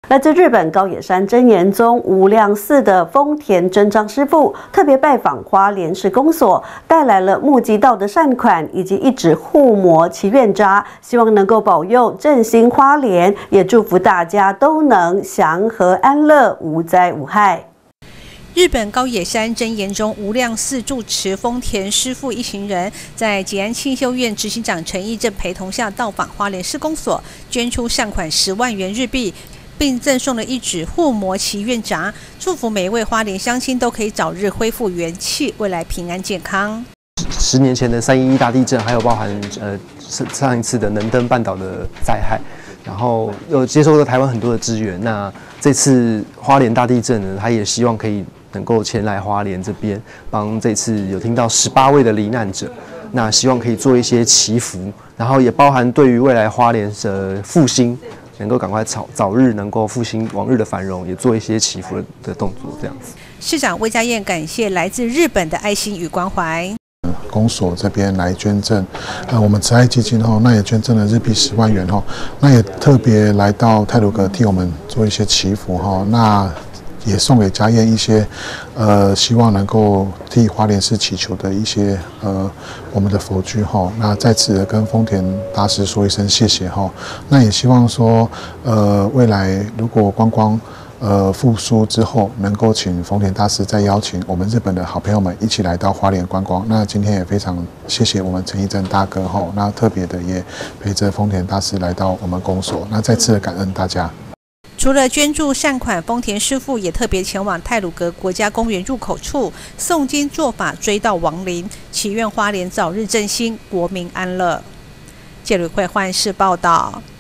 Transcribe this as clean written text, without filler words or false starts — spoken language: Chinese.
来自日本高野山真言宗无量寺的丰田真章师父特别拜访花莲市公所，带来了募集到的善款以及一纸护摩祈愿札，希望能够保佑振兴花莲，也祝福大家都能祥和安乐，无灾无害。 日本高野山真言宗无量寺住持丰田师父一行人，在吉安庆修院执行长陈义正陪同下到访花莲市公所，捐出善款10万元日币，并赠送了一纸护摩祈愿札，祝福每一位花莲乡亲都可以早日恢复元气，未来平安健康。 10年前的3.11大地震，还有包含上一次的能登半岛的灾害，然后又接受了台湾很多的支援。那这次花莲大地震呢，他也希望可以能够前来花莲这边，帮这次有听到18位的罹难者，那希望可以做一些祈福，然后也包含对于未来花莲的复兴，能够赶快早日能够复兴往日的繁荣，也做一些祈福的动作，这样子。 市长魏家燕感谢来自日本的爱心与关怀。 公所这边来捐赠，我们慈爱基金那也捐赠了日币10万元那也特别来到太鲁阁替我们做一些祈福那也送给家燕一些希望能够替花莲市祈求的一些我们的佛具那在此跟丰田大师说一声谢谢那也希望说未来如果观光复苏之后，能够请丰田大师再邀请我们日本的好朋友们一起来到花莲观光。那今天也非常谢谢我们陈义正大哥那特别的也陪着丰田大师来到我们公所，那再次的感恩大家。 除了捐助善款，丰田师父也特别前往太鲁阁国家公园入口处诵经做法，追悼亡灵，祈愿花莲早日振兴，国民安乐。谢吕慧焕视报道。